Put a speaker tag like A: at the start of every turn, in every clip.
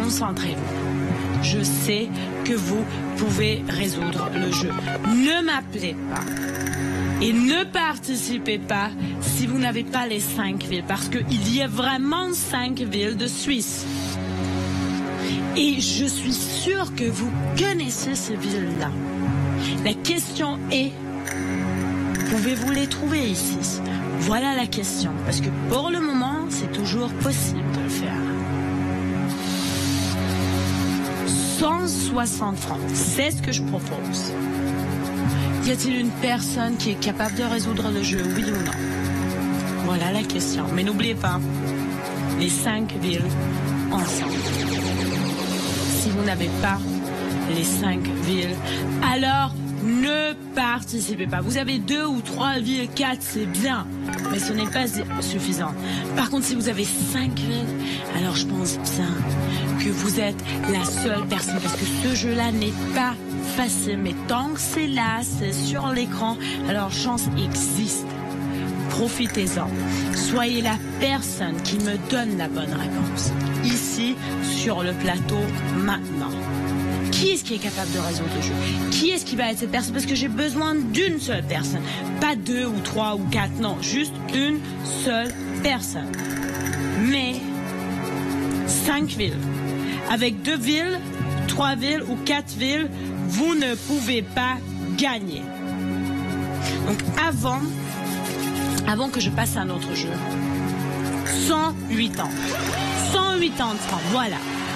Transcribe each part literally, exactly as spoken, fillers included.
A: Concentrez-vous. Je sais que vous pouvez résoudre le jeu. Ne m'appelez pas. Et ne participez pas si vous n'avez pas les cinq villes, parce qu'il y a vraiment cinq villes de Suisse. Et je suis sûre que vous connaissez ces villes-là. La question est, pouvez-vous les trouver ici? Voilà la question, parce que pour le moment, c'est toujours possible de le faire. cent soixante francs, c'est ce que je propose. Y a-t-il une personne qui est capable de résoudre le jeu, oui ou non? Voilà la question. Mais n'oubliez pas, les cinq villes ensemble. Si vous n'avez pas les cinq villes, alors ne participez pas. Vous avez deux ou trois villes, quatre, c'est bien, mais ce n'est pas suffisant. Par contre, si vous avez cinq villes, alors je pense bien que vous êtes la seule personne, parce que ce jeu-là n'est pas facile, mais tant que c'est là, c'est sur l'écran, alors chance existe. Profitez-en. Soyez la personne qui me donne la bonne réponse. Ici, sur le plateau, maintenant. Qui est-ce qui est capable de résoudre le jeu? Qui est-ce qui va être cette personne? Parce que j'ai besoin d'une seule personne. Pas deux ou trois ou quatre, non. Juste une seule personne. Mais, cinq villes. Avec deux villes, trois villes ou quatre villes, vous ne pouvez pas gagner. Donc, avant... Avant que je passe à un autre jeu. cent huit ans. cent huit ans de francs, voilà.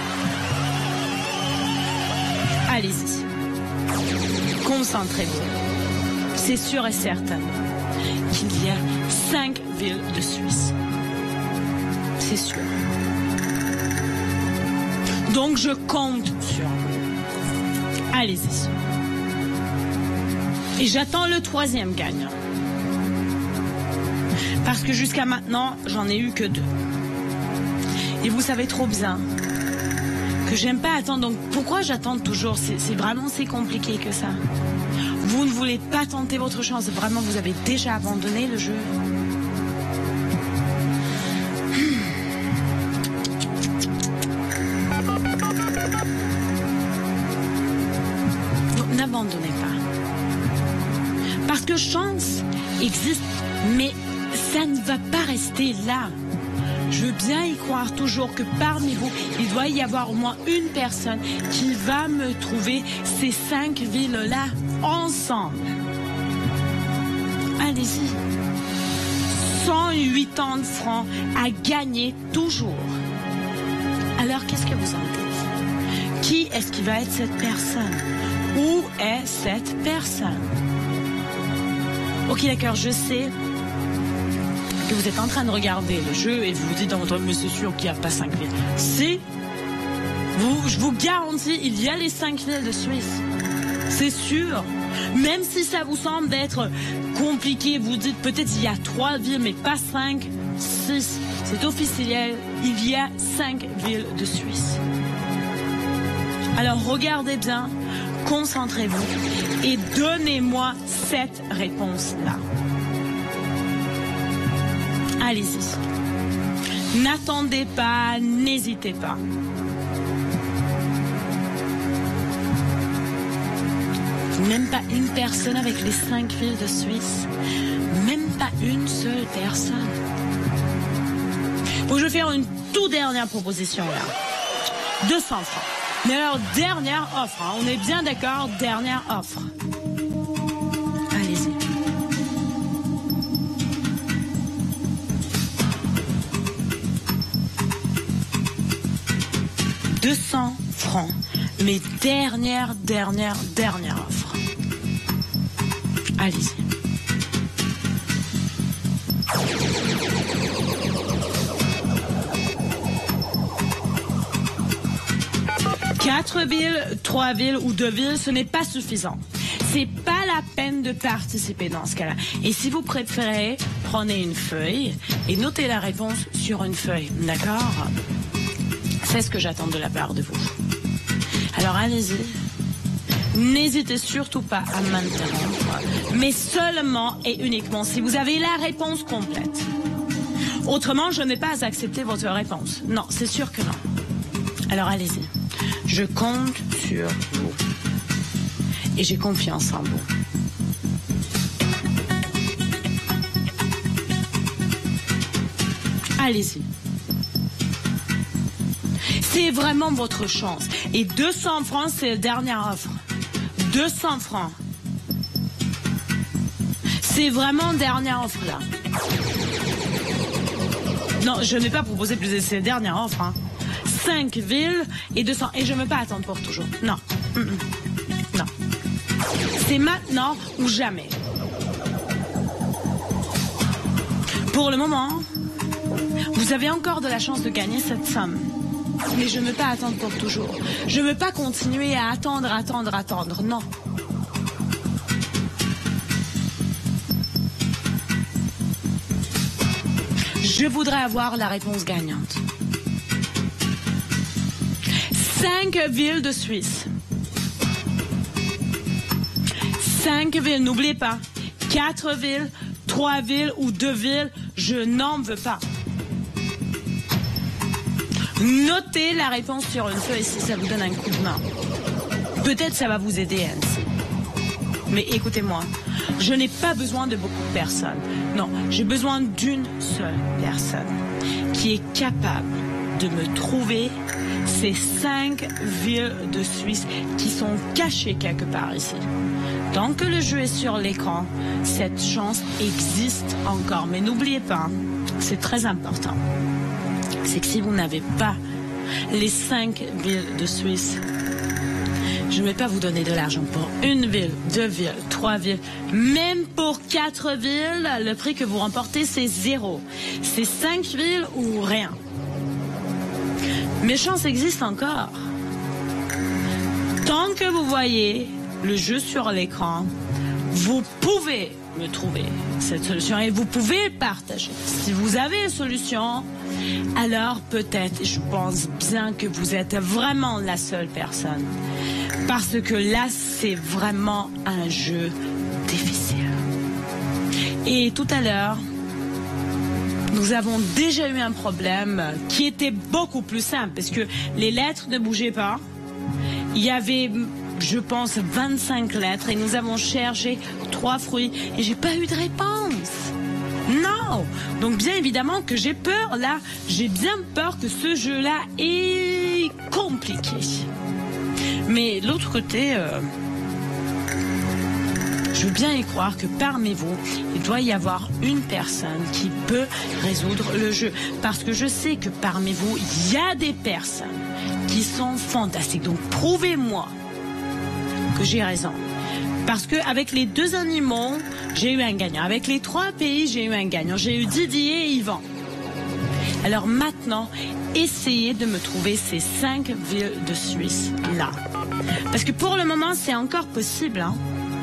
A: Allez-y. Concentrez-vous. C'est sûr et certain qu'il y a cinq villes de Suisse. C'est sûr. Donc je compte sur vous. Allez-y. Et j'attends le troisième gagnant. Parce que jusqu'à maintenant, j'en ai eu que deux. Et vous savez trop bien que j'aime pas attendre. Donc pourquoi j'attends toujours? C'est vraiment si compliqué que ça. Vous ne voulez pas tenter votre chance. Vraiment, vous avez déjà abandonné le jeu. Donc n'abandonnez pas. Parce que chance existe, mais ça ne va pas rester là. Je veux bien y croire toujours que parmi vous, il doit y avoir au moins une personne qui va me trouver ces cinq villes-là ensemble. Allez-y. cent huit ans de francs à gagner toujours. Alors, qu'est-ce que vous en dites? Qui est-ce qui va être cette personne? Où est cette personne? Ok, d'accord, je sais que vous êtes en train de regarder le jeu et vous vous dites dans votre tête, mais c'est sûr qu'il n'y a pas cinq villes. Si, vous, je vous garantis, il y a les cinq villes de Suisse. C'est sûr. Même si ça vous semble être compliqué, vous dites peut-être il y a trois villes, mais pas cinq, six. C'est officiel, il y a cinq villes de Suisse. Alors regardez bien, concentrez-vous et donnez-moi cette réponse-là. Allez-y. N'attendez pas, n'hésitez pas. Même pas une personne avec les cinq villes de Suisse. Même pas une seule personne. Bon, je vais faire une toute dernière proposition là. deux cents francs. Mais alors, dernière offre. Hein. On est bien d'accord, dernière offre. Allez-y. deux cents francs. Mais dernière, dernière, dernière offre. Allez-y. Quatre villes, trois villes ou deux villes, ce n'est pas suffisant. C'est pas la peine de participer dans ce cas-là. Et si vous préférez, prenez une feuille et notez la réponse sur une feuille. D'accord? C'est ce que j'attends de la part de vous. Alors allez-y. N'hésitez surtout pas à m'interrompre, mais seulement et uniquement si vous avez la réponse complète. Autrement, je n'ai pas accepté votre réponse. Non, c'est sûr que non. Alors allez-y. Je compte sur vous. Et j'ai confiance en vous. Allez-y. C'est vraiment votre chance. Et deux cents francs, c'est la dernière offre. deux cents francs. C'est vraiment la dernière offre là. Non, je n'ai pas proposé plus. C'est la dernière offre. Hein. cinq villes et deux cents. Et je ne veux pas attendre pour toujours. Non. Mm-mm. Non. C'est maintenant ou jamais. Pour le moment, vous avez encore de la chance de gagner cette somme. Mais je ne veux pas attendre pour toujours. Je ne veux pas continuer à attendre, attendre, attendre. Non. Je voudrais avoir la réponse gagnante. Cinq villes de Suisse. Cinq villes, n'oubliez pas. Quatre villes, trois villes ou deux villes, je n'en veux pas. Notez la réponse sur une feuille si ça vous donne un coup de main. Peut-être ça va vous aider ainsi. Mais écoutez-moi, je n'ai pas besoin de beaucoup de personnes. Non, j'ai besoin d'une seule personne qui est capable de me trouver ces cinq villes de Suisse qui sont cachées quelque part ici. Tant que le jeu est sur l'écran, cette chance existe encore. Mais n'oubliez pas, c'est très important. C'est que si vous n'avez pas les cinq villes de Suisse, je ne vais pas vous donner de l'argent pour une ville, deux villes, trois villes, même pour quatre villes, le prix que vous remportez, c'est zéro. C'est cinq villes ou rien. Mes chances existent encore. Tant que vous voyez le jeu sur l'écran, vous pouvez me trouver cette solution et vous pouvez le partager. Si vous avez une solution, alors peut-être, je pense bien que vous êtes vraiment la seule personne. Parce que là, c'est vraiment un jeu difficile. Et tout à l'heure, nous avons déjà eu un problème qui était beaucoup plus simple. Parce que les lettres ne bougeaient pas. Il y avait, je pense, vingt-cinq lettres. Et nous avons cherché trois fruits. Et j'ai pas eu de réponse. Non. Donc bien évidemment que j'ai peur. Là, j'ai bien peur que ce jeu-là est compliqué. Mais de l'autre côté, euh, je veux bien y croire que parmi vous, il doit y avoir une personne qui peut résoudre le jeu. Parce que je sais que parmi vous, il y a des personnes qui sont fantastiques. Donc prouvez-moi que j'ai raison. Parce qu'avec les deux animaux, j'ai eu un gagnant. Avec les trois pays, j'ai eu un gagnant. J'ai eu Didier et Yvan. Alors maintenant, essayez de me trouver ces cinq villes de Suisse là. Parce que pour le moment, c'est encore possible. Hein.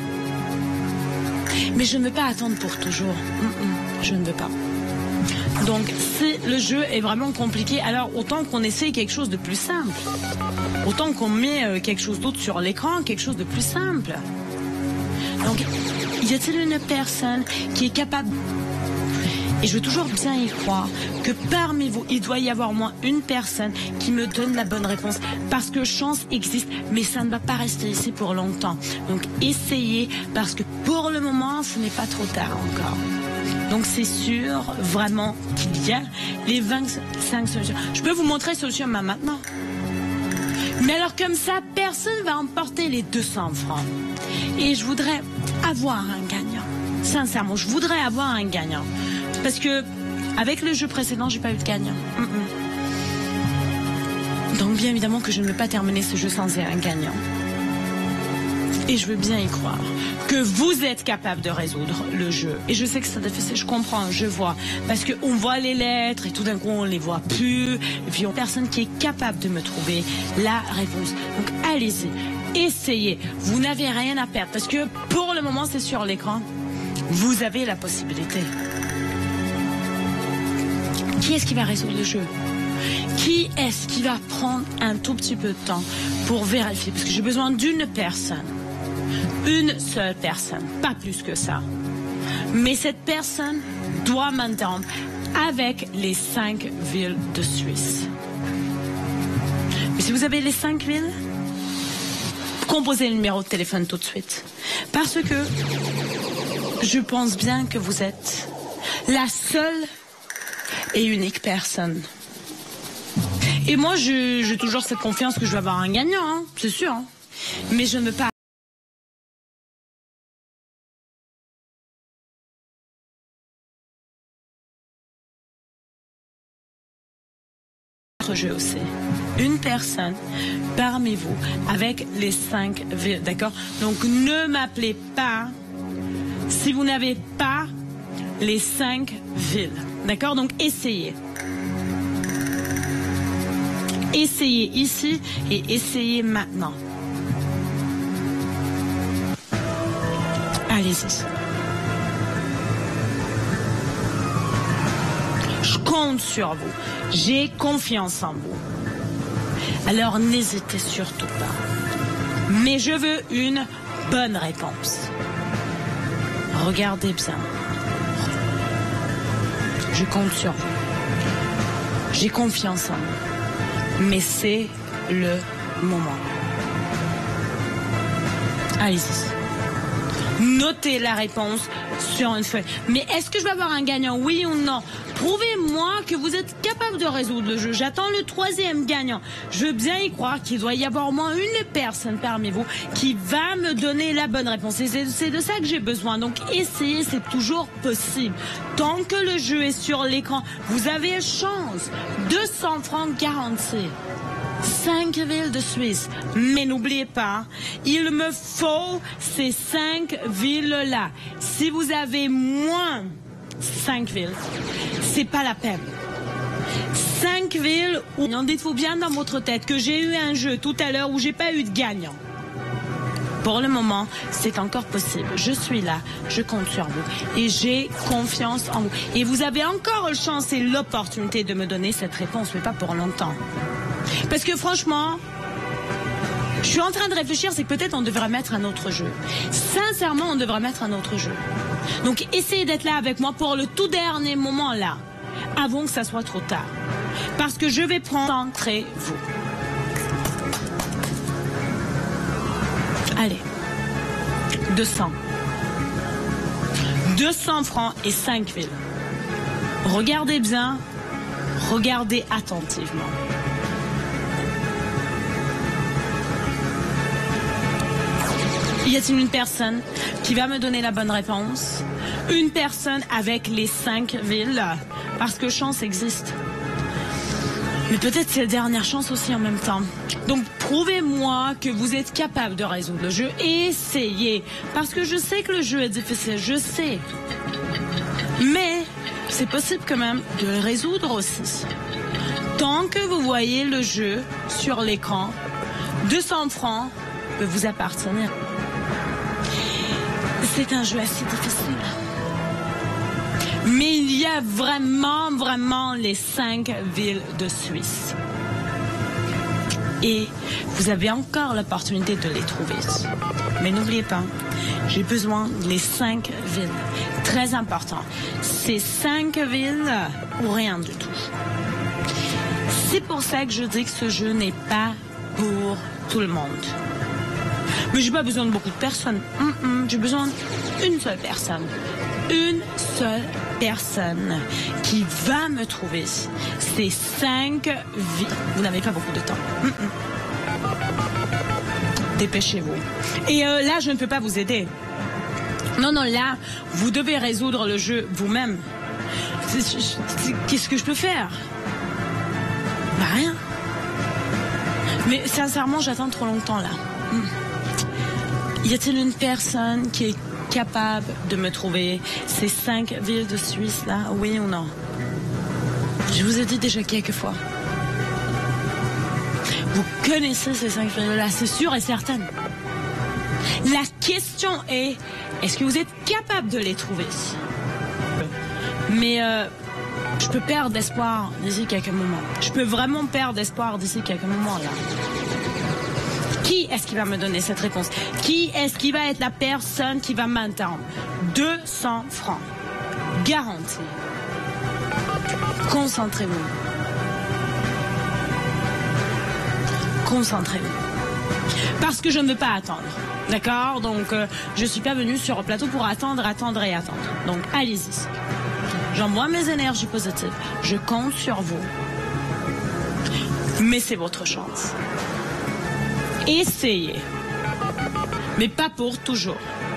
A: Mais je ne veux pas attendre pour toujours. Mm-mm, je ne veux pas. Donc, si le jeu est vraiment compliqué, alors autant qu'on essaye quelque chose de plus simple. Autant qu'on met quelque chose d'autre sur l'écran, quelque chose de plus simple. Donc, y a-t-il une personne qui est capable... Et je veux toujours bien y croire que parmi vous, il doit y avoir au moins une personne qui me donne la bonne réponse. Parce que chance existe, mais ça ne va pas rester ici pour longtemps. Donc essayez, parce que pour le moment, ce n'est pas trop tard encore. Donc c'est sûr, vraiment, qu'il y a les vingt-cinq solutions. Je peux vous montrer les solutions maintenant. Mais alors comme ça, personne ne va emporter les deux cents francs. Et je voudrais avoir un gagnant. Sincèrement, je voudrais avoir un gagnant. Parce que, avec le jeu précédent, j'ai pas eu de gagnant. Mm -mm. Donc, bien évidemment que je ne veux pas terminer ce jeu sans un gagnant. Et je veux bien y croire que vous êtes capable de résoudre le jeu. Et je sais que c'est difficile, je comprends, je vois. Parce qu'on voit les lettres et tout d'un coup, on les voit plus. Et puis, il y a personne qui est capable de me trouver la réponse. Donc, allez-y, essayez. Vous n'avez rien à perdre. Parce que, pour le moment, c'est sur l'écran. Vous avez la possibilité. Qui est-ce qui va résoudre le jeu? Qui est-ce qui va prendre un tout petit peu de temps pour vérifier? Parce que j'ai besoin d'une personne. Une seule personne, pas plus que ça. Mais cette personne doit m'interrompre avec les cinq villes de Suisse. Mais si vous avez les cinq villes, composez le numéro de téléphone tout de suite. Parce que je pense bien que vous êtes la seule et unique personne. Et moi, j'ai toujours cette confiance que je vais avoir un gagnant, hein, c'est sûr. Hein. Mais je ne veux pas jeu aussi. Une personne parmi vous avec les cinq villes, d'accord? Donc ne m'appelez pas si vous n'avez pas les cinq villes, d'accord? Donc essayez. Essayez ici et essayez maintenant. Allez-y. Je compte sur vous. J'ai confiance en vous. Alors n'hésitez surtout pas. Mais je veux une bonne réponse. Regardez bien. Je compte sur vous. J'ai confiance en vous. Mais c'est le moment. Allez-y. Notez la réponse sur une feuille. Mais est-ce que je vais avoir un gagnant, oui ou non? Prouvez-moi que vous êtes capable de résoudre le jeu. J'attends le troisième gagnant. Je veux bien y croire qu'il doit y avoir au moins une personne parmi vous qui va me donner la bonne réponse. Et c'est de ça que j'ai besoin. Donc essayez, c'est toujours possible. Tant que le jeu est sur l'écran, vous avez chance. deux cents francs garantis. Cinq villes de Suisse. Mais n'oubliez pas, il me faut ces cinq villes-là. Si vous avez moins cinq villes, c'est pas la peine. Cinq villes où, dites-vous bien dans votre tête que j'ai eu un jeu tout à l'heure où j'ai pas eu de gagnant. Pour le moment, c'est encore possible. Je suis là, je compte sur vous et j'ai confiance en vous. Et vous avez encore la chance et l'opportunité de me donner cette réponse, mais pas pour longtemps. Parce que franchement, je suis en train de réfléchir, c'est que peut-être on devrait mettre un autre jeu. Sincèrement, on devrait mettre un autre jeu. Donc essayez d'être là avec moi pour le tout dernier moment là, avant que ça soit trop tard. Parce que je vais prendre, concentrez-vous. Allez, deux cents. deux cents francs et cinq villes. Regardez bien, regardez attentivement. Y a-t-il une personne qui va me donner la bonne réponse? Une personne avec les cinq villes? Parce que chance existe. Mais peut-être c'est la dernière chance aussi en même temps. Donc prouvez-moi que vous êtes capable de résoudre le jeu. Essayez. Parce que je sais que le jeu est difficile, je sais. Mais c'est possible quand même de le résoudre aussi. Tant que vous voyez le jeu sur l'écran, deux cents francs peut vous appartenir. C'est un jeu assez difficile. Mais il y a vraiment, vraiment les cinq villes de Suisse. Et vous avez encore l'opportunité de les trouver. Mais n'oubliez pas, j'ai besoin des cinq villes. Très important. Ces cinq villes ou rien du tout. C'est pour ça que je dis que ce jeu n'est pas pour tout le monde. Mais j'ai pas besoin de beaucoup de personnes. Mm-mm, j'ai besoin d'une seule personne. Une seule personne qui va me trouver ces cinq vies. Vous n'avez pas beaucoup de temps. Mm-mm. Dépêchez-vous. Et euh, là, je ne peux pas vous aider. Non, non, là, vous devez résoudre le jeu vous-même. Qu'est-ce que je peux faire? Bah, rien. Mais sincèrement, j'attends trop longtemps là. Mm. Y a-t-il une personne qui est capable de me trouver ces cinq villes de Suisse là, oui ou non? Je vous ai dit déjà quelques fois. Vous connaissez ces cinq villes là, c'est sûr et certain. La question est, est-ce que vous êtes capable de les trouver? Mais euh, je peux perdre espoir d'ici quelques moments. Je peux vraiment perdre espoir d'ici quelques moments là. Qui est-ce qui va me donner cette réponse? Qui est-ce qui va être la personne qui va m'entendre? deux cents francs. Garantie. Concentrez-vous. Concentrez-vous. Parce que je ne veux pas attendre. D'accord? Donc, euh, je ne suis pas venue sur le plateau pour attendre, attendre et attendre. Donc, allez-y. J'envoie mes énergies positives. Je compte sur vous. Mais c'est votre chance. Essayez. Mais pas pour toujours.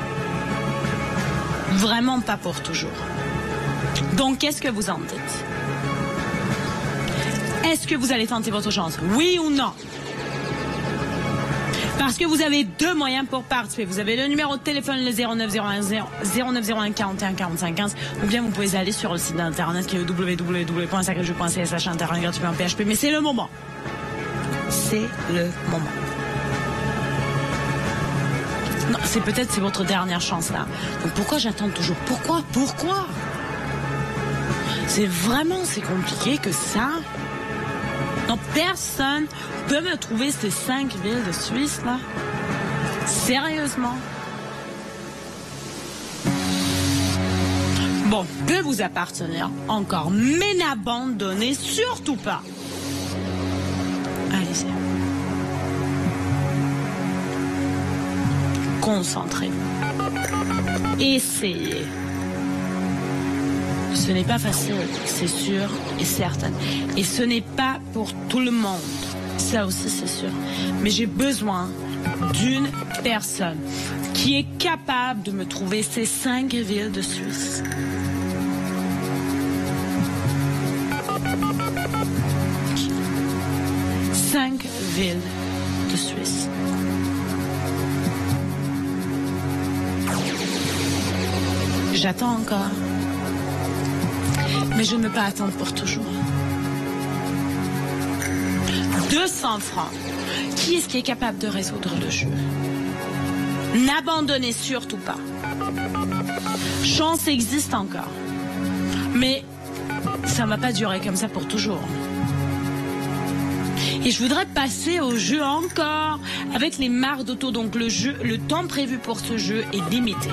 A: Vraiment pas pour toujours. Donc, qu'est-ce que vous en dites? Est-ce que vous allez tenter votre chance? Oui ou non? Parce que vous avez deux moyens pour participer. Vous avez le numéro de téléphone, le zéro neuf zéro un zéro neuf zéro un quarante et un quarante-cinq quinze, ou bien vous pouvez aller sur le site d'internet qui est w w w point sacré jeu point c s internet gratuitement en P H P. Mais c'est le moment. C'est le moment. Non, c'est peut-être c'est votre dernière chance là. Donc pourquoi j'attends toujours? Pourquoi? Pourquoi? C'est vraiment c'est compliqué que ça. Non, personne peut me trouver ces cinq villes de Suisse, là. Sérieusement. Bon, peut vous appartenir encore, mais n'abandonnez surtout pas. Allez-y. Concentrez-vous. Essayez. Ce n'est pas facile, c'est sûr et certain. Et ce n'est pas pour tout le monde. Ça aussi, c'est sûr. Mais j'ai besoin d'une personne qui est capable de me trouver ces cinq villes de Suisse. Cinq villes de Suisse. J'attends encore. Mais je ne veux pas attendre pour toujours. deux cents francs. Qui est-ce qui est capable de résoudre le jeu? N'abandonnez surtout pas. Chance existe encore. Mais ça ne va pas durer comme ça pour toujours. Et je voudrais passer au jeu encore avec les marques d'auto. Donc le jeu, le temps prévu pour ce jeu est limité.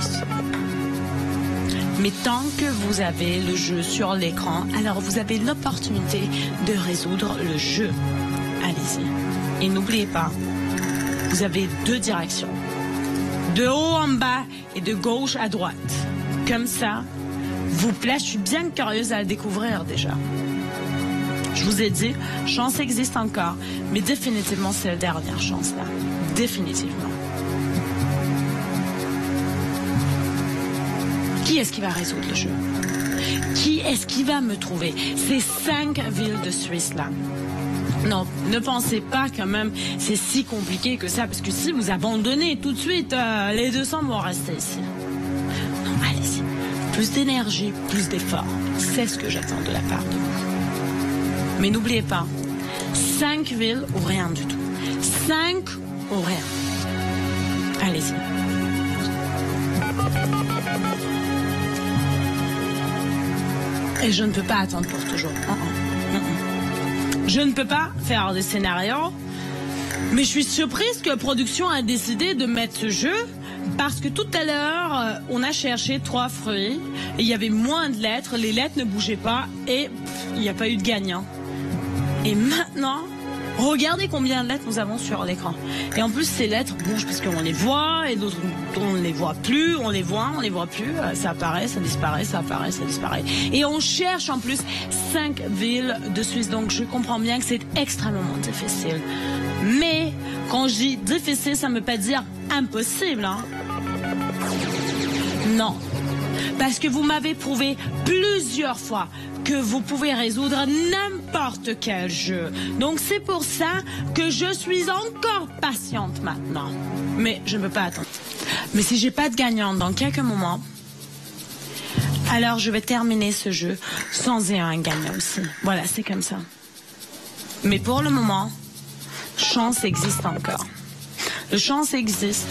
A: Mais tant que vous avez le jeu sur l'écran, alors vous avez l'opportunité de résoudre le jeu. Allez-y. Et n'oubliez pas, vous avez deux directions. De haut en bas et de gauche à droite. Comme ça, vous plaît, je suis bien curieuse à le découvrir déjà. Je vous ai dit, chance existe encore, mais définitivement c'est la dernière chance là. Définitivement. Qui est-ce qui va résoudre le jeu? Qui est-ce qui va me trouver ces cinq villes de Suisse là? Non, ne pensez pas quand même c'est si compliqué que ça, parce que si vous abandonnez tout de suite, euh, les deux cents vont rester ici. Non, allez-y. Plus d'énergie, plus d'efforts. C'est ce que j'attends de la part de vous. Mais n'oubliez pas, cinq villes ou rien du tout. Cinq ou rien. Allez-y. Et je ne peux pas attendre pour toujours. Uh -uh. Uh -uh. Je ne peux pas faire des scénarios. Mais je suis surprise que Production a décidé de mettre ce jeu. Parce que tout à l'heure, on a cherché trois fruits. Et il y avait moins de lettres. Les lettres ne bougeaient pas. Et pff, il n'y a pas eu de gagnant. Et maintenant, regardez combien de lettres nous avons sur l'écran. Et en plus, ces lettres bougent parce qu'on les voit et d'autres, on ne les voit plus. On les voit, on les voit plus. Ça apparaît, ça disparaît, ça apparaît, ça disparaît. Et on cherche en plus cinq villes de Suisse. Donc, je comprends bien que c'est extrêmement difficile. Mais quand je dis difficile, ça ne veut pas dire impossible. Hein? Non. Parce que vous m'avez prouvé plusieurs fois que vous pouvez résoudre n'importe quel jeu. Donc c'est pour ça que je suis encore patiente maintenant. Mais je ne peux pas attendre. Mais si j'ai pas de gagnante dans quelques moments, alors je vais terminer ce jeu sans un gagnant aussi. Voilà, c'est comme ça. Mais pour le moment, chance existe encore. Le chance existe.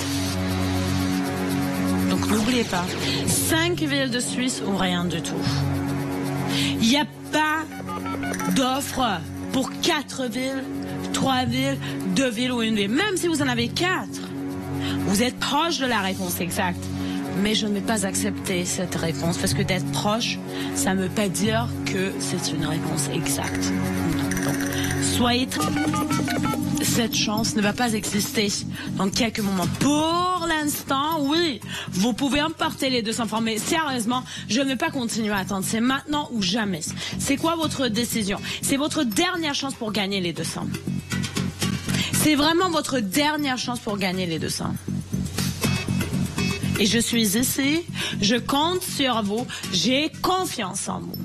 A: Donc n'oubliez pas, cinq villes de Suisse ou rien du tout. Il n'y a pas d'offre pour quatre villes, trois villes, deux villes ou une ville. Même si vous en avez quatre, vous êtes proche de la réponse exacte. Mais je ne vais pas accepter cette réponse parce que d'être proche, ça ne veut pas dire que c'est une réponse exacte. Donc, soyez très... cette chance ne va pas exister dans quelques moments. Pour l'instant, oui, vous pouvez emporter les deux cents francs, mais sérieusement, je ne vais pas continuer à attendre. C'est maintenant ou jamais. C'est quoi votre décision? C'est votre dernière chance pour gagner les deux cents. C'est vraiment votre dernière chance pour gagner les deux cents. Et je suis ici, je compte sur vous, j'ai confiance en vous.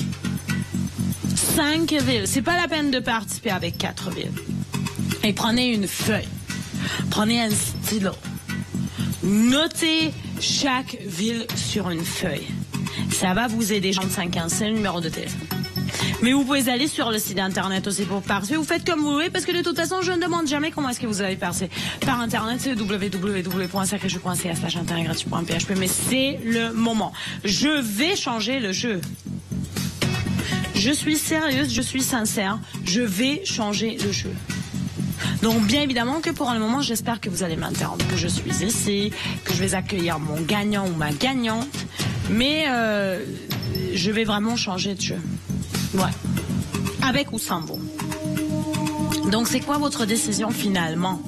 A: Cinq villes, c'est pas la peine de participer avec quatre villes. Et prenez une feuille, prenez un stylo, notez chaque ville sur une feuille. Ça va vous aider. trente-cinq quinze, c'est le numéro de téléphone. Mais vous pouvez aller sur le site internet aussi pour participer. Vous faites comme vous voulez, parce que de toute façon, je ne demande jamais comment est-ce que vous allez passer. Par internet, c'est w w w point sacré jeu point c a slash internet gratuit point p h p. Mais c'est le moment. Je vais changer le jeu. Je suis sérieuse, je suis sincère. Je vais changer le jeu. Donc, bien évidemment que pour le moment, j'espère que vous allez m'interrompre, que je suis ici, que je vais accueillir mon gagnant ou ma gagnante. Mais euh, je vais vraiment changer de jeu. Ouais. Avec ou sans vous. Donc, c'est quoi votre décision finalement?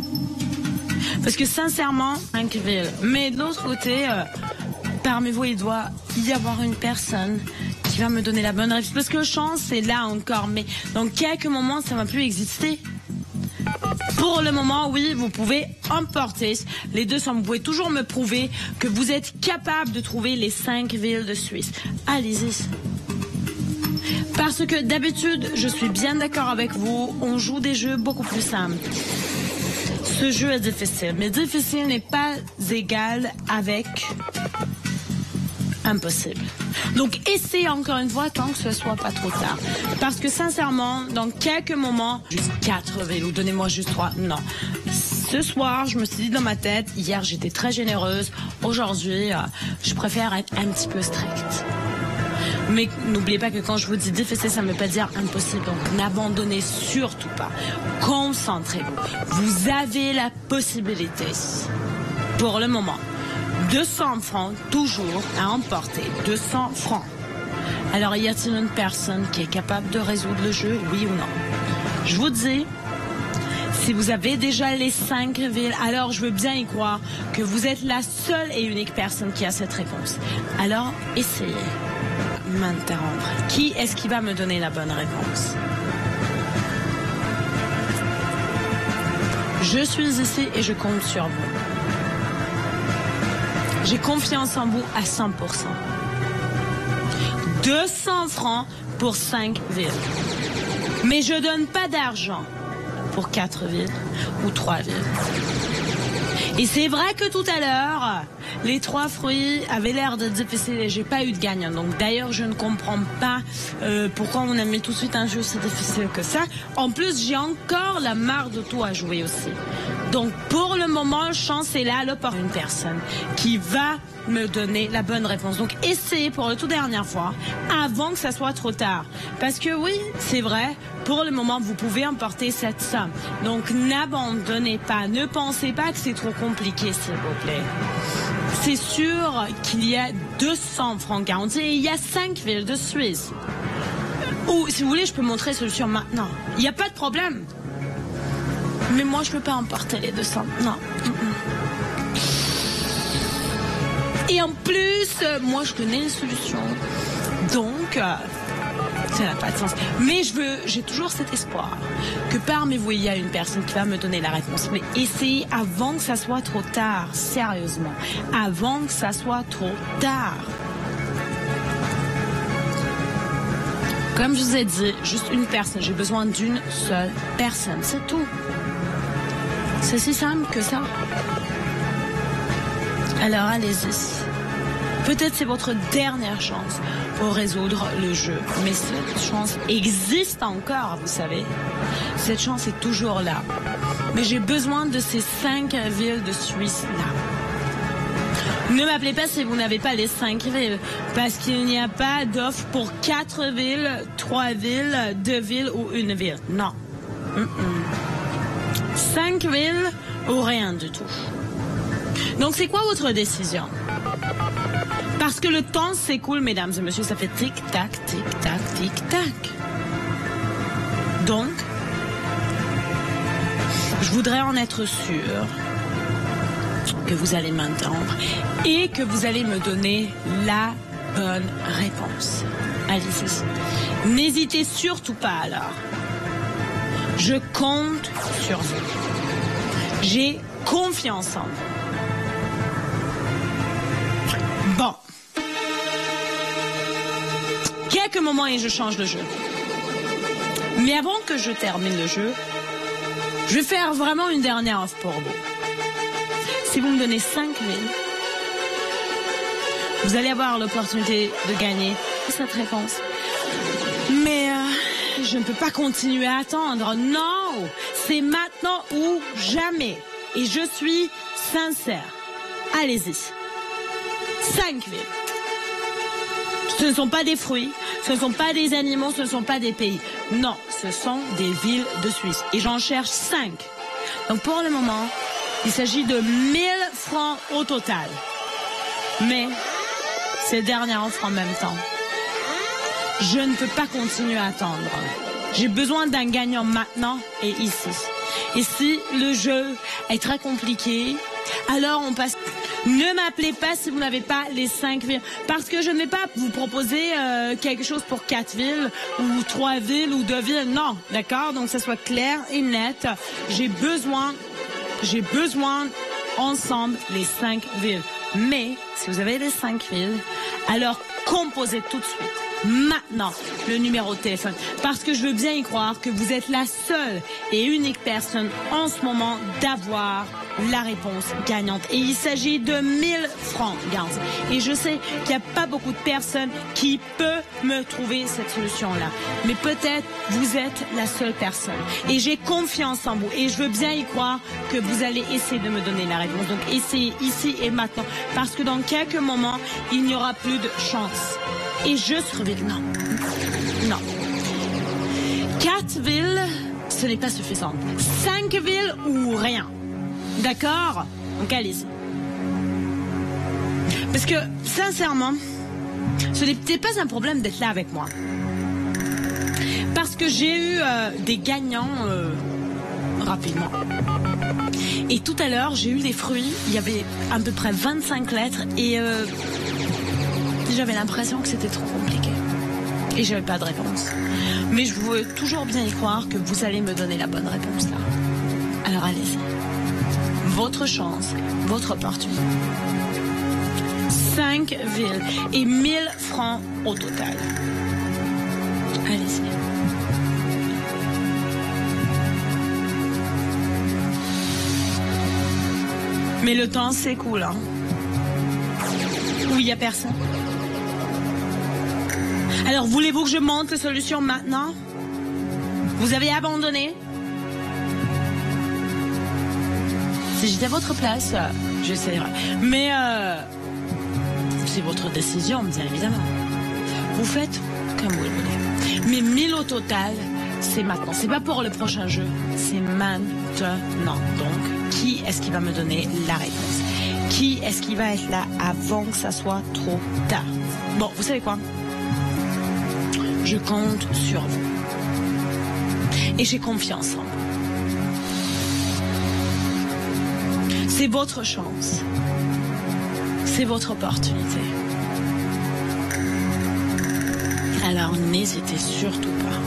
A: Parce que sincèrement, cinq villes. Mais de l'autre côté, euh, parmi vous, il doit y avoir une personne qui va me donner la bonne réponse. Parce que chance, c'est là encore. Mais dans quelques moments, ça ne va plus exister. Pour le moment, oui, vous pouvez emporter les deux cents. Vous pouvez toujours me prouver que vous êtes capable de trouver les cinq villes de Suisse. Allez-y. Parce que d'habitude, je suis bien d'accord avec vous, on joue des jeux beaucoup plus simples. Ce jeu est difficile, mais difficile n'est pas égal avec impossible. Donc, essayez encore une fois tant que ce soit pas trop tard. Parce que sincèrement, dans quelques moments, juste quatre vélos, donnez-moi juste trois. Non. Ce soir, je me suis dit dans ma tête, hier j'étais très généreuse, aujourd'hui, euh, je préfère être un petit peu stricte. Mais n'oubliez pas que quand je vous dis difficile, ça ne veut pas dire impossible. Donc, n'abandonnez surtout pas. Concentrez-vous. Vous avez la possibilité, pour le moment, deux cents francs, toujours à emporter. deux cents francs. Alors, y a-t-il une personne qui est capable de résoudre le jeu, oui ou non? Je vous dis, si vous avez déjà les cinq villes, alors je veux bien y croire que vous êtes la seule et unique personne qui a cette réponse. Alors, essayez. M'interrompre. Qui est-ce qui va me donner la bonne réponse? Je suis ici et je compte sur vous. J'ai confiance en vous à cent pour cent. deux cents francs pour cinq villes. Mais je donne pas d'argent pour quatre villes ou trois villes. Et c'est vrai que tout à l'heure, les trois fruits avaient l'air de difficiles et j'ai pas eu de gagnant. Donc d'ailleurs, je ne comprends pas euh, pourquoi on a mis tout de suite un jeu si difficile que ça. En plus, j'ai encore la marre de tout à jouer aussi. Donc pour le moment, chance est là, là, par une personne qui va me donner la bonne réponse. Donc essayez pour la toute dernière fois, avant que ça soit trop tard. Parce que oui, c'est vrai, pour le moment, vous pouvez emporter cette somme. Donc n'abandonnez pas, ne pensez pas que c'est trop compliqué, s'il vous plaît. C'est sûr qu'il y a deux cents francs garantis et il y a cinq villes de Suisse. Ou si vous voulez, je peux montrer solution maintenant. Il n'y a pas de problème. Mais moi, je ne peux pas emporter les deux cents. Non. Mm-mm. Et en plus, euh, moi, je connais une solution. Donc, euh, ça n'a pas de sens. Mais je veux, j'ai toujours cet espoir que parmi vous, il y a une personne qui va me donner la réponse. Mais essayez avant que ça soit trop tard. Sérieusement. Avant que ça soit trop tard. Comme je vous ai dit, juste une personne. J'ai besoin d'une seule personne. C'est tout. C'est si simple que ça. Alors allez-y. Peut-être c'est votre dernière chance pour résoudre le jeu. Mais cette chance existe encore, vous savez. Cette chance est toujours là. Mais j'ai besoin de ces cinq villes de Suisse-là. Ne m'appelez pas si vous n'avez pas les cinq villes. Parce qu'il n'y a pas d'offre pour quatre villes, trois villes, deux villes ou une ville. Non. Mm-mm. Cinq villes ou rien du tout. Donc c'est quoi votre décision? Parce que le temps s'écoule, mesdames et messieurs, ça fait tic-tac, tic-tac, tic-tac. Donc, voudrais en être sûr que vous allez m'entendre et que vous allez me donner la bonne réponse. Allez-y. N'hésitez surtout pas alors. Je compte sur vous. J'ai confiance en vous. Bon. Quelques moments et je change de jeu. Mais avant que je termine le jeu, je vais faire vraiment une dernière offre pour vous. Si vous me donnez cinq mille, vous allez avoir l'opportunité de gagner cette réponse. Mais euh, je ne peux pas continuer à attendre. Non, c'est maintenant ou jamais. Et je suis sincère. Allez-y. cinq mille. Ce ne sont pas des fruits, ce ne sont pas des animaux, ce ne sont pas des pays. Non, ce sont des villes de Suisse. Et j'en cherche cinq. Donc pour le moment, il s'agit de mille francs au total. Mais c'est dernière offre en même temps. Je ne peux pas continuer à attendre. J'ai besoin d'un gagnant maintenant et ici. Et si le jeu est très compliqué, alors on passe... Ne m'appelez pas si vous n'avez pas les cinq villes. Parce que je ne vais pas vous proposer euh, quelque chose pour quatre villes, ou trois villes, ou deux villes. Non, d'accord? Donc, que ça soit clair et net. J'ai besoin, j'ai besoin, ensemble, les cinq villes. Mais, si vous avez les cinq villes, alors composez tout de suite. Maintenant, le numéro de téléphone. Parce que je veux bien y croire que vous êtes la seule et unique personne en ce moment d'avoir la réponse gagnante. Et il s'agit de mille francs, gars. Et je sais qu'il n'y a pas beaucoup de personnes qui peuvent me trouver cette solution-là. Mais peut-être vous êtes la seule personne. Et j'ai confiance en vous. Et je veux bien y croire que vous allez essayer de me donner la réponse. Donc essayez ici et maintenant. Parce que dans quelques moments, il n'y aura plus de chance. Et je serai... Non. Non. Quatre villes, ce n'est pas suffisant. Cinq villes ou rien. D'accord? Donc allez-y. Parce que, sincèrement, ce n'était pas un problème d'être là avec moi. Parce que j'ai eu euh, des gagnants euh, rapidement. Et tout à l'heure, j'ai eu des fruits. Il y avait à peu près vingt-cinq lettres. Et euh, j'avais l'impression que c'était trop compliqué. Et j'avais pas de réponse. Mais je veux toujours bien y croire que vous allez me donner la bonne réponse là. Alors allez-y. Votre chance, votre opportunité. Cinq villes et mille francs au total. Allez-y. Mais le temps s'écoule, hein. Où il n'y a personne. Alors, voulez-vous que je montre la solution maintenant? Vous avez abandonné? Si j'étais à votre place, euh, j'essaierais. Mais euh, c'est votre décision, bien évidemment. Vous faites comme vous voulez. Mais mille au total, c'est maintenant. C'est pas pour le prochain jeu, c'est maintenant. Donc, qui est-ce qui va me donner la réponse? Qui est-ce qui va être là avant que ça soit trop tard? Bon, vous savez quoi? Je compte sur vous. Et j'ai confiance en vous. C'est votre chance. C'est votre opportunité. Alors n'hésitez surtout pas.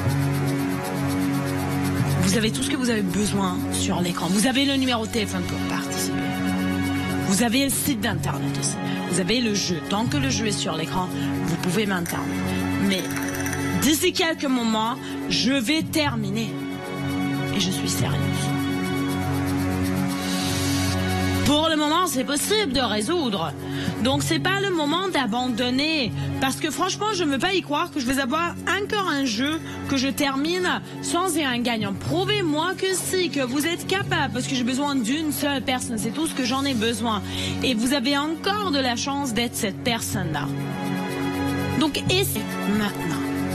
A: Vous avez tout ce que vous avez besoin sur l'écran. Vous avez le numéro de téléphone pour participer. Vous avez le site d'internet aussi. Vous avez le jeu. Tant que le jeu est sur l'écran, vous pouvez m'entendre. Mais d'ici quelques moments, je vais terminer. Et je suis sérieuse. Pour le moment, c'est possible de résoudre. Donc, c'est pas le moment d'abandonner. Parce que franchement, je ne veux pas y croire que je vais avoir encore un jeu que je termine sans un gagnant. Prouvez-moi que si, que vous êtes capable. Parce que j'ai besoin d'une seule personne. C'est tout ce que j'en ai besoin. Et vous avez encore de la chance d'être cette personne-là. Donc, essayez maintenant.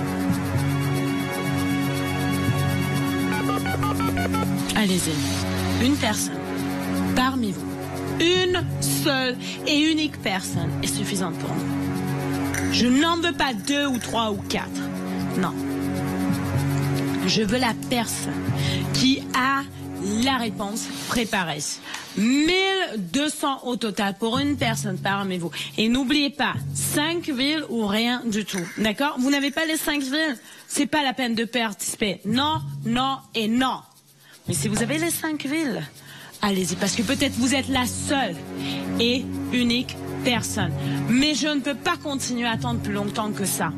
A: Allez-y. Une personne parmi vous. Une seule et unique personne est suffisante pour moi. Je n'en veux pas deux ou trois ou quatre. Non. Je veux la personne qui a la réponse préparée. mille deux cents au total pour une personne parmi vous. Et n'oubliez pas, cinq villes ou rien du tout. D'accord? Vous n'avez pas les cinq villes, c'est pas la peine de participer. Non, non et non. Mais si vous avez les cinq villes, allez-y, parce que peut-être vous êtes la seule et unique personne. Mais je ne peux pas continuer à attendre plus longtemps que ça.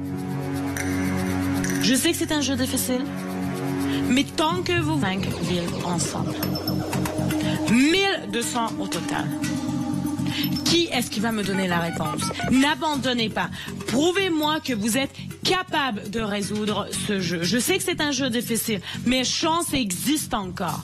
A: Je sais que c'est un jeu difficile, mais tant que vous cinq villes ensemble, mille deux cents au total. Qui est-ce qui va me donner la réponse? N'abandonnez pas. Prouvez-moi que vous êtes capable de résoudre ce jeu. Je sais que c'est un jeu difficile, mais chance existe encore.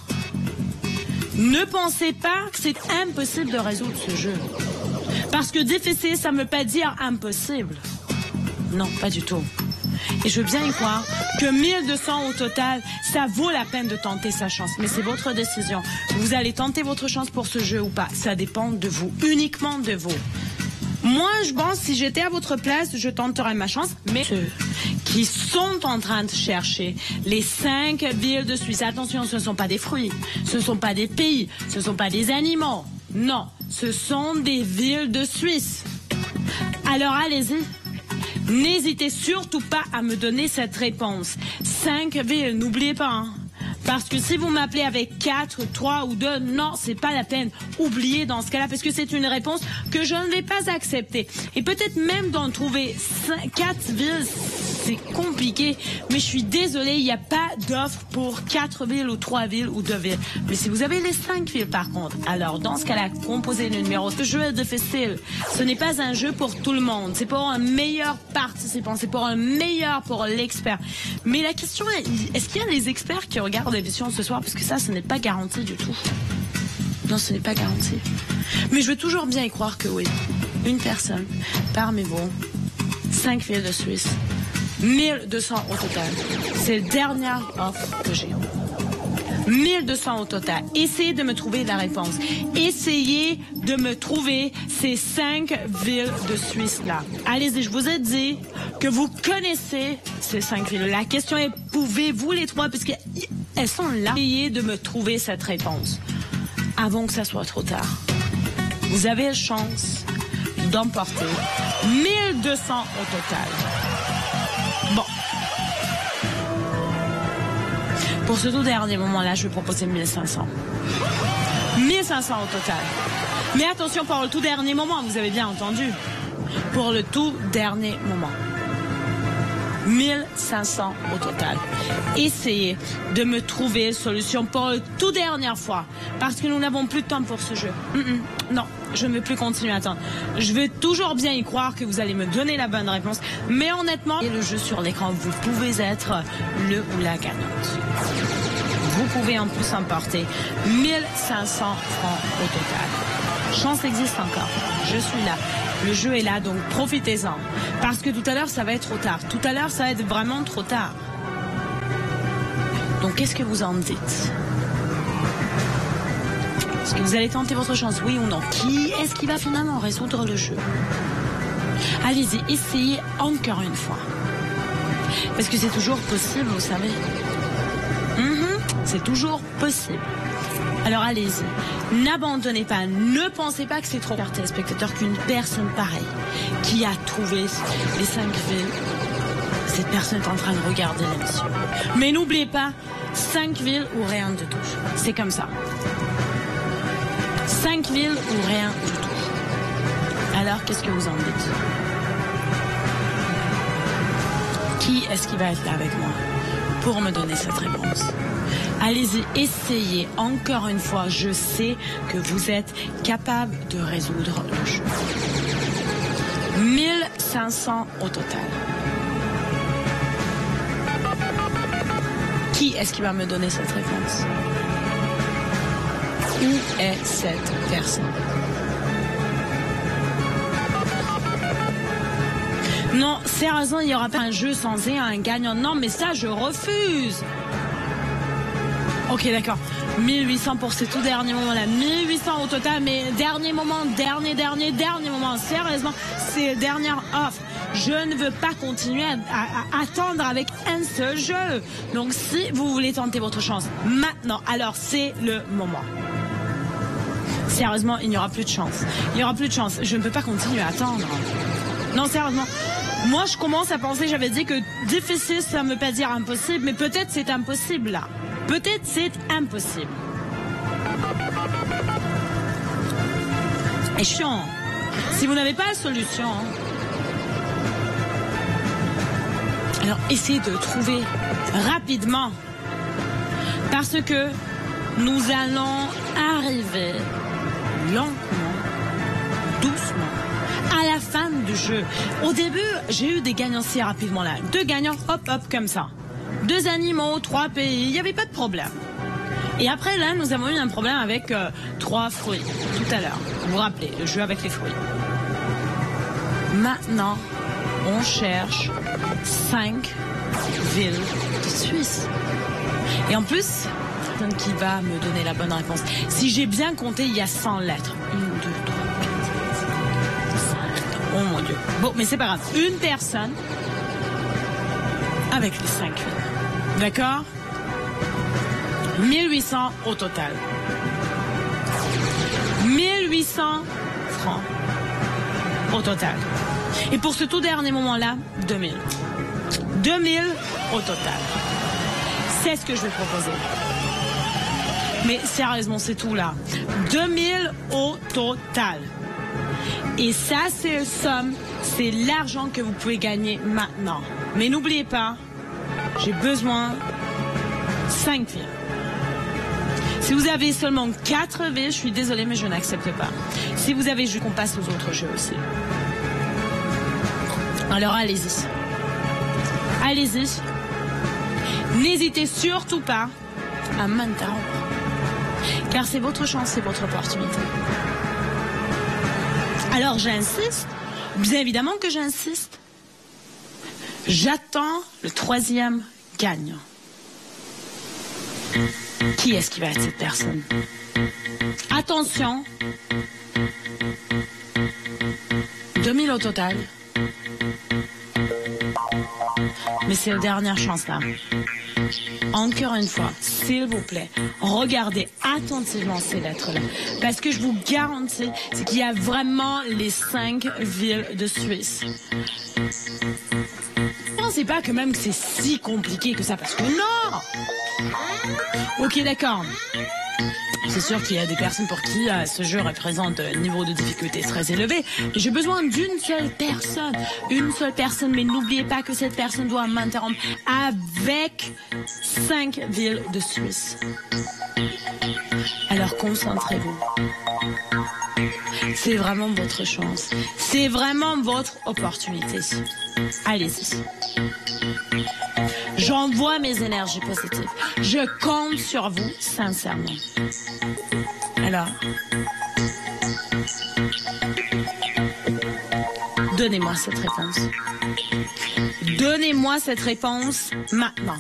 A: Ne pensez pas que c'est impossible de résoudre ce jeu. Parce que difficile, ça ne veut pas dire impossible. Non, pas du tout. Et je veux bien y croire que mille deux cents au total, ça vaut la peine de tenter sa chance. Mais c'est votre décision. Vous allez tenter votre chance pour ce jeu ou pas. Ça dépend de vous, uniquement de vous. Moi, je pense, si j'étais à votre place, je tenterais ma chance. Mais ceux qui sont en train de chercher les cinq villes de Suisse, attention, ce ne sont pas des fruits, ce ne sont pas des pays, ce ne sont pas des animaux. Non, ce sont des villes de Suisse. Alors allez-y. N'hésitez surtout pas à me donner cette réponse. Cinq villes, n'oubliez pas. Hein. Parce que si vous m'appelez avec quatre, trois ou deux, non, c'est pas la peine. Oubliez dans ce cas-là, parce que c'est une réponse que je ne vais pas accepter. Et peut-être même d'en trouver cinq, quatre villes, c'est compliqué. Mais je suis désolée, il n'y a pas d'offre pour quatre villes ou trois villes ou deux villes. Mais si vous avez les cinq villes par contre, alors dans ce cas-là, composez le numéro. Ce jeu est difficile. Ce n'est pas un jeu pour tout le monde. C'est pour un meilleur participant. C'est pour un meilleur, pour l'expert. Mais la question est, est-ce qu'il y a des experts qui regardent l'émission ce soir? Parce que ça, ce n'est pas garanti du tout. Non, ce n'est pas garanti. Mais je veux toujours bien y croire que oui. Une personne parmi vous, cinq villes de Suisse, mille deux cents au total. C'est la dernière offre que j'ai. mille deux cents au total. Essayez de me trouver la réponse. Essayez de me trouver ces cinq villes de Suisse-là. Allez-y, je vous ai dit que vous connaissez ces cinq villes. La question est, pouvez-vous les trouver? Parce qu'elles sont là. Essayez de me trouver cette réponse avant que ça soit trop tard. Vous avez la chance d'emporter mille deux cents au total. Bon. Pour ce tout dernier moment-là, je vais proposer mille cinq cents. mille cinq cents au total. Mais attention, pour le tout dernier moment, vous avez bien entendu. Pour le tout dernier moment. mille cinq cents au total. Essayez de me trouver une solution pour la toute dernière fois. Parce que nous n'avons plus de temps pour ce jeu. Mm-mm. Non, je ne veux plus continuer à attendre. Je veux toujours bien y croire que vous allez me donner la bonne réponse. Mais honnêtement, et le jeu sur l'écran, vous pouvez être le ou la gagnante. Vous pouvez en plus emporter mille cinq cents francs au total. Chance existe encore. Je suis là. Le jeu est là, donc profitez-en. Parce que tout à l'heure, ça va être trop tard. Tout à l'heure, ça va être vraiment trop tard. Donc, qu'est-ce que vous en dites? Est-ce que vous allez tenter votre chance, oui ou non? Qui est-ce qui va finalement résoudre le jeu? Allez-y, essayez encore une fois. Parce que c'est toujours possible, vous savez. Mm-hmm, c'est toujours possible. Alors allez-y, n'abandonnez pas, ne pensez pas que c'est trop tard, téléspectateurs, qu'une personne pareille qui a trouvé les cinq villes, cette personne est en train de regarder l'émission. Mais n'oubliez pas, cinq villes ou rien du tout. C'est comme ça. Cinq villes ou rien du tout. Alors, qu'est-ce que vous en dites? Qui est-ce qui va être là avec moi pour me donner cette réponse? Allez-y, essayez encore une fois. Je sais que vous êtes capable de résoudre le jeu. mille cinq cents au total. Qui est-ce qui va me donner cette réponse? Où est cette personne? Non, sérieusement, il n'y aura pas un jeu sans un gagnant. Non, mais ça, je refuse. Ok, d'accord. mille huit cents pour ces tout derniers moments-là. mille huit cents au total, mais dernier moment, dernier, dernier, dernier moment. Sérieusement, c'est la dernière offre. Je ne veux pas continuer à, à, à attendre avec un seul jeu. Donc si vous voulez tenter votre chance maintenant, alors c'est le moment. Sérieusement, il n'y aura plus de chance. Il n'y aura plus de chance. Je ne peux pas continuer à attendre. Non, sérieusement. Moi, je commence à penser, j'avais dit que difficile, ça ne veut pas dire impossible, mais peut-être c'est impossible là. Peut-être c'est impossible. Et chiant. Si vous n'avez pas la solution, alors essayez de trouver rapidement. Parce que nous allons arriver lentement, doucement, à la fin du jeu. Au début, j'ai eu des gagnants si rapidement là. Deux gagnants, hop, hop, comme ça. Deux animaux, trois pays, il n'y avait pas de problème. Et après, là, nous avons eu un problème avec euh, trois fruits, tout à l'heure. Vous vous rappelez, le jeu avec les fruits. Maintenant, on cherche cinq villes de Suisse. Et en plus, personne qui va me donner la bonne réponse. Si j'ai bien compté, il y a cent lettres. Une, deux, trois, quatre, cinq. Oh mon Dieu. Bon, mais c'est pas grave. Une personne avec les cinq villes. D'accord? mille huit cents au total. mille huit cents francs au total. Et pour ce tout dernier moment-là, deux mille. deux mille au total. C'est ce que je vais proposer. Mais sérieusement, c'est tout là. deux mille au total. Et ça, c'est le somme, c'est l'argent que vous pouvez gagner maintenant. Mais n'oubliez pas, j'ai besoin de cinq villes. Si vous avez seulement quatre villes, je suis désolée, mais je n'accepte pas. Si vous avez, je qu'on passe aux autres jeux aussi. Alors allez-y. Allez-y. N'hésitez surtout pas à m'interrompre. Car c'est votre chance, c'est votre opportunité. Alors j'insiste. Bien évidemment que j'insiste. J'attends le troisième gagnant. Qui est-ce qui va être cette personne? Attention. deux mille au total. Mais c'est la dernière chance là. Encore une fois, s'il vous plaît, regardez attentivement ces lettres-là. Parce que je vous garantis, c'est qu'il y a vraiment les cinq villes de Suisse. Ne pensez pas que même que c'est si compliqué que ça, parce que non! Ok, d'accord. C'est sûr qu'il y a des personnes pour qui euh, ce jeu représente un niveau de difficulté très élevé. J'ai besoin d'une seule personne. Une seule personne, mais n'oubliez pas que cette personne doit m'interrompre avec cinq villes de Suisse. Alors concentrez-vous. C'est vraiment votre chance. C'est vraiment votre opportunité. Allez-y. J'envoie mes énergies positives. Je compte sur vous, sincèrement. Alors, donnez-moi cette réponse. Donnez-moi cette réponse maintenant.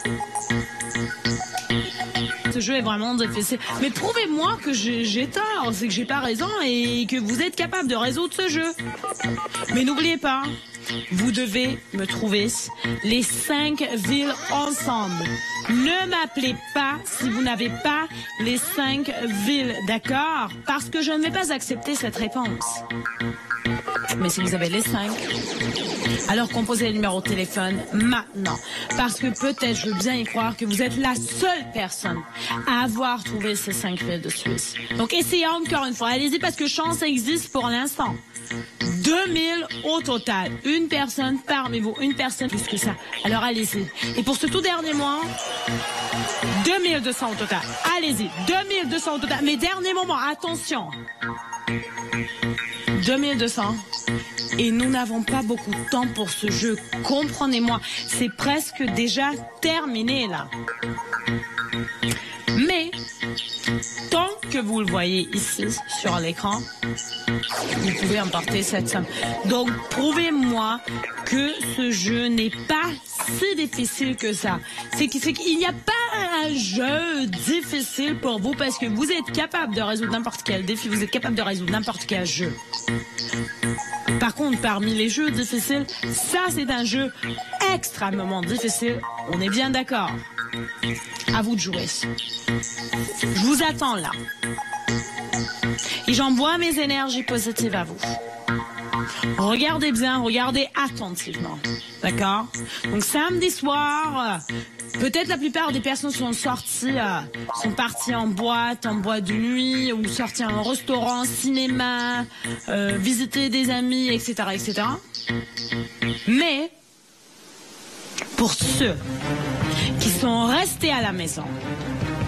A: Ce jeu est vraiment difficile. Mais prouvez-moi que j'ai tort, c'est que j'ai pas raison et que vous êtes capable de résoudre ce jeu. Mais n'oubliez pas, vous devez me trouver les cinq villes ensemble. Ne m'appelez pas si vous n'avez pas les cinq villes, d'accord? Parce que je ne vais pas accepter cette réponse. Mais si vous avez les cinq, alors composez le numéro de téléphone maintenant. Parce que peut-être, je veux bien y croire, que vous êtes la seule personne à avoir trouvé ces cinq villes de Suisse. Donc essayez encore une fois. Allez-y parce que chance existe pour l'instant. deux mille au total. Une personne parmi vous. Une personne plus que ça. Alors allez-y. Et pour ce tout dernier mois, deux mille deux cents au total. Allez-y. deux mille deux cents au total. Mais dernier moment, attention. deux mille deux cents. Et nous n'avons pas beaucoup de temps pour ce jeu. Comprenez-moi, c'est presque déjà terminé là. Mais, tant que vous le voyez ici sur l'écran, vous pouvez emporter cette somme. Donc, prouvez-moi que ce jeu n'est pas si difficile que ça. C'est qu'il n'y a pas un jeu difficile pour vous parce que vous êtes capable de résoudre n'importe quel défi, vous êtes capable de résoudre n'importe quel jeu. Par contre, parmi les jeux difficiles, ça c'est un jeu extrêmement difficile. On est bien d'accord. À vous de jouer. Je vous attends là. Et j'envoie mes énergies positives à vous. Regardez bien, regardez attentivement. D'accord? Donc samedi soir, euh, peut-être la plupart des personnes sont sorties, euh, sont parties en boîte, en boîte de nuit, ou sorties en restaurant, cinéma, euh, visiter des amis, et cetera, et cetera. Mais, pour ceux qui sont restés à la maison,